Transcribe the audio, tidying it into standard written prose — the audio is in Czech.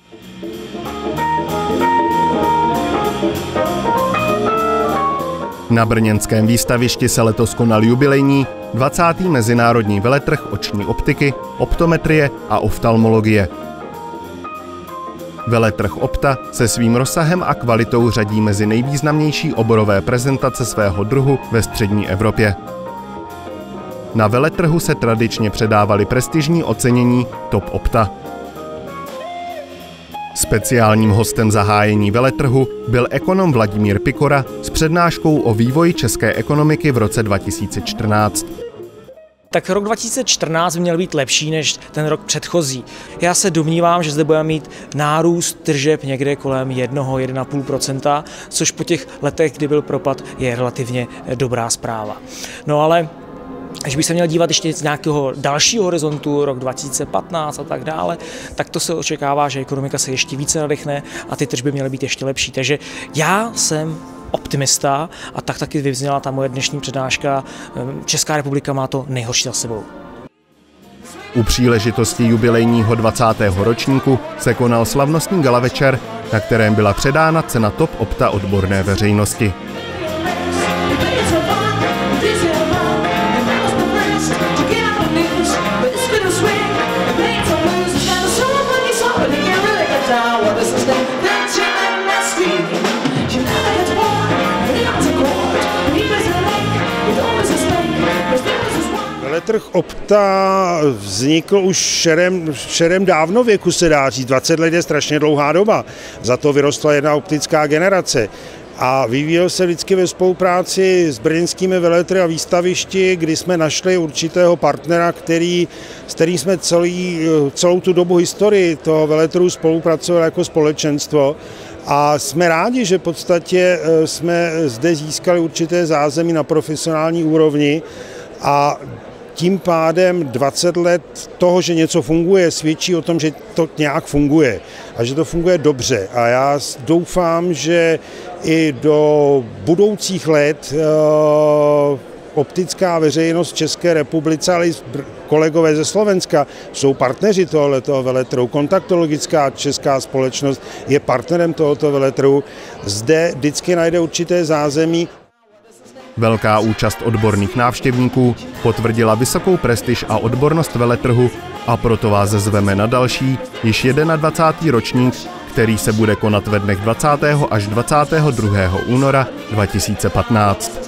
Na brněnském výstavišti se letos konal jubilejní 20. mezinárodní veletrh oční optiky, optometrie a oftalmologie. Veletrh Opta se svým rozsahem a kvalitou řadí mezi nejvýznamnější oborové prezentace svého druhu ve střední Evropě. Na veletrhu se tradičně předávaly prestižní ocenění Top Opta. Speciálním hostem zahájení veletrhu byl ekonom Vladimír Pikora s přednáškou o vývoji české ekonomiky v roce 2014. Tak rok 2014 měl být lepší než ten rok předchozí. Já se domnívám, že zde budeme mít nárůst tržeb někde kolem 1–1,5%, což po těch letech, kdy byl propad, je relativně dobrá zpráva. No ale když bych se měl dívat ještě z nějakého dalšího horizontu, rok 2015 a tak dále, tak to se očekává, že ekonomika se ještě více nadechne a ty tržby měly být ještě lepší. Takže já jsem optimista a tak taky vyzněla ta moje dnešní přednáška. Česká republika má to nejhorší za sebou. U příležitosti jubilejního 20. ročníku se konal slavnostní gala večer, na kterém byla předána cena Top Opta odborné veřejnosti. Veletrh Opta vznikl už šerem dávno věku, se dá říct. 20 let je strašně dlouhá doba. Za to vyrostla jedna optická generace. A vyvíjel se vždycky ve spolupráci s brněnskými veletry a výstavišti, kdy jsme našli určitého partnera, s kterým jsme celou tu dobu historii toho veletru spolupracovali jako společenstvo. A jsme rádi, že v podstatě jsme zde získali určité zázemí na profesionální úrovni a tím pádem 20 let toho, že něco funguje, svědčí o tom, že to nějak funguje a že to funguje dobře. A já doufám, že i do budoucích let optická veřejnost v České republice, ale i kolegové ze Slovenska jsou partneři tohoto veletru. Kontaktologická česká společnost je partnerem tohoto veletru. Zde vždycky najde určité zázemí. Velká účast odborných návštěvníků potvrdila vysokou prestiž a odbornost veletrhu a proto vás zveme na další, již 21. ročník, který se bude konat ve dnech 20. až 22. února 2015.